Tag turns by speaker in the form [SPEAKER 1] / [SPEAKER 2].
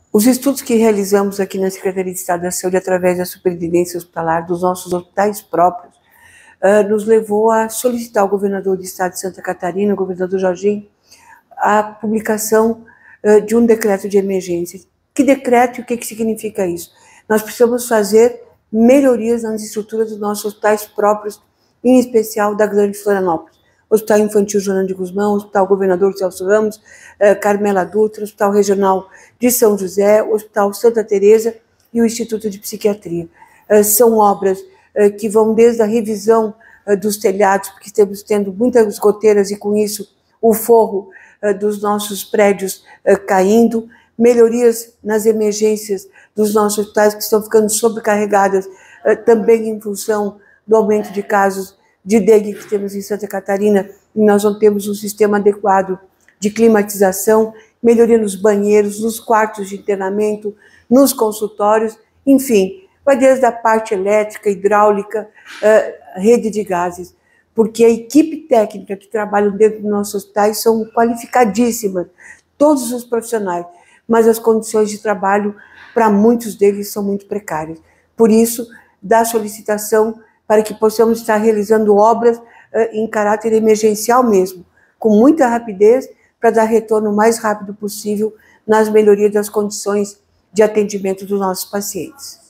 [SPEAKER 1] Os estudos que realizamos aqui na Secretaria de Estado da Saúde, através da Superintendência Hospitalar, dos nossos hospitais próprios, nos levou a solicitar ao governador do Estado de Santa Catarina, o governador Jorginho, a publicação de um decreto de emergência. Que decreto e o que significa isso? Nós precisamos fazer melhorias nas estruturas dos nossos hospitais próprios, em especial da Grande Florianópolis. Hospital Infantil Joana de Guzmão, Hospital Governador Celso Ramos, Carmela Dutra, Hospital Regional de São José, Hospital Santa Teresa e o Instituto de Psiquiatria. São obras que vão desde a revisão dos telhados, porque estamos tendo muitas goteiras e com isso o forro dos nossos prédios caindo, melhorias nas emergências dos nossos hospitais que estão ficando sobrecarregadas também em função do aumento de casos de dengue que temos em Santa Catarina, e nós não temos um sistema adequado de climatização, melhoria nos banheiros, nos quartos de internamento, nos consultórios, enfim, vai desde a parte elétrica, hidráulica, rede de gases, porque a equipe técnica que trabalha dentro dos nossos hospitais são qualificadíssimas, todos os profissionais, mas as condições de trabalho para muitos deles são muito precárias. Por isso, da solicitação para que possamos estar realizando obras em caráter emergencial mesmo, com muita rapidez, para dar retorno o mais rápido possível nas melhorias das condições de atendimento dos nossos pacientes.